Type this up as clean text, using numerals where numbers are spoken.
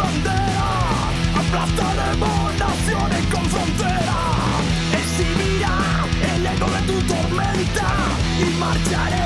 bandera, aplastaremos naciones con frontera. Exhibirá el eco de tu tormenta y marcharé